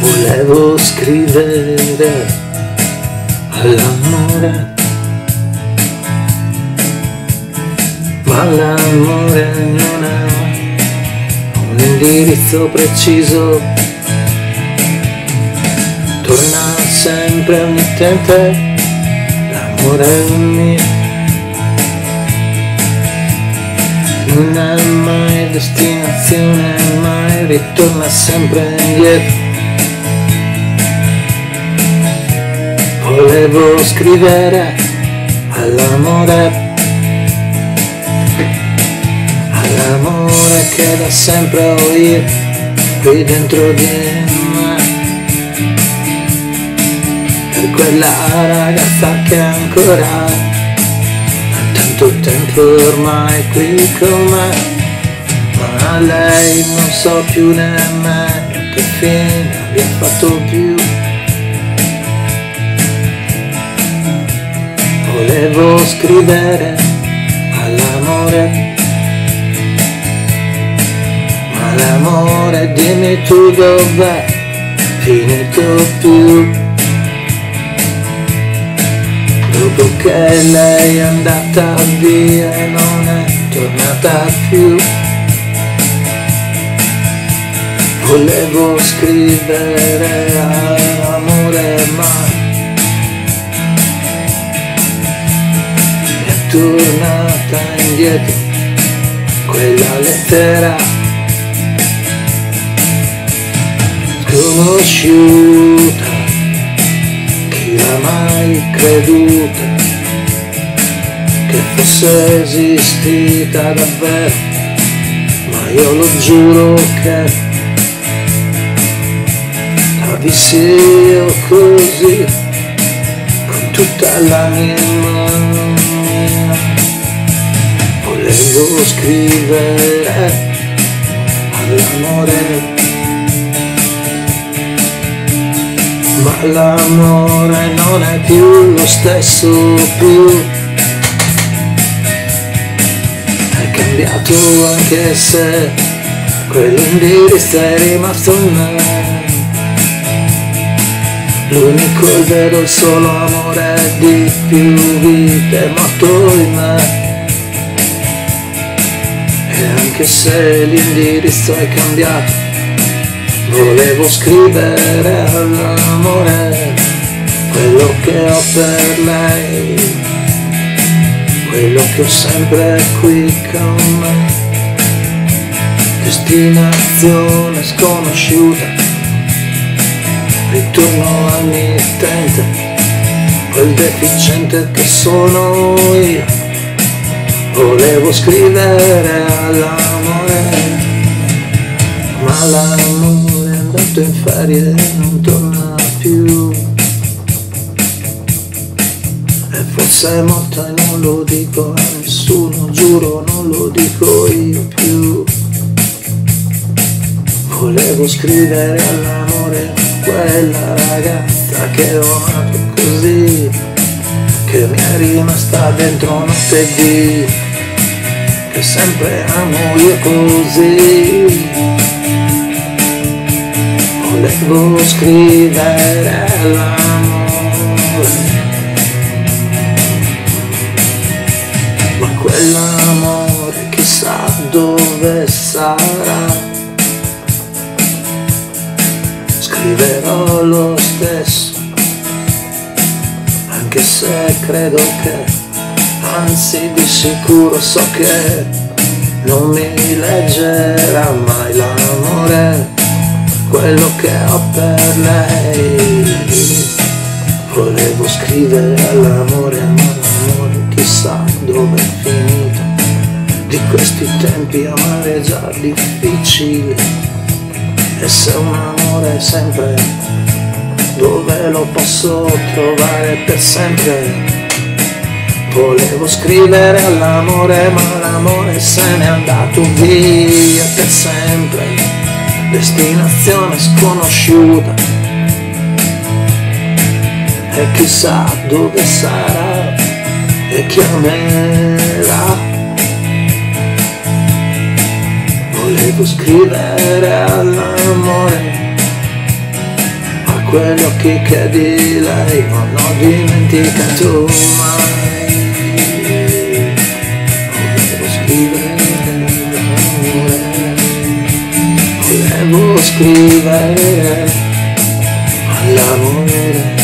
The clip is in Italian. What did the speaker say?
Volevo scrivere all'amore, ma l'amore non ha un indirizzo preciso, torna sempre al mittente, l'amore è mio, non è mai destinazione, mai ritorna sempre indietro. Volevo scrivere all'amore, all'amore che da sempre ho io qui dentro di me, per quella ragazza che ancora ha tanto tempo ormai qui con me, ma lei non so più nemmeno che fine abbia fatto più. Volevo scrivere all'amore, ma l'amore dimmi tu dov'è finito più, dopo che lei è andata via e non è tornata più. Volevo scrivere all'amore, ma tornata indietro quella lettera sconosciuta, chi l'ha mai creduta che fosse esistita davvero, ma io lo giuro che la vissi io così con tutta la mia. Volevo scrivere all'amore, ma l'amore non è più lo stesso più, è cambiato anche se quell'indirizzo è rimasto in me. L'unico e vero, il solo amore di più vite è morto in me. E anche se l'indirizzo è cambiato, volevo scrivere all'amore quello che ho per lei, quello che ho sempre qui con me. Destinazione sconosciuta, ritorno al mittente, quel deficiente che sono io. Volevo scrivere all'amore, ma l'amore è andato in ferie e non torna più, e forse è morta e non lo dico a nessuno, giuro non lo dico io più. Volevo scrivere all'amore quella ragazza che ho amato così, che mi è rimasta dentro notte e dì, che sempre amo io così. Volevo scrivere l'amore, ma quell'amore chissà dove sarà. Scriverò lo stesso, anche se credo che, anzi di sicuro so che non mi leggerà mai l'amore, quello che ho per lei. Volevo scrivere all'amore, ma l'amore chissà dove è finito. Di questi tempi amare è già difficile, e se un amore è sempre, dove lo posso trovare per sempre? Volevo scrivere all'amore, ma l'amore se n'è andato via per sempre. Destinazione sconosciuta, e chissà dove sarà e chi amerà. Volevo scrivere all'amore, quegli occhi che di lei non ho dimenticato mai. Volevo scrivere all'amore,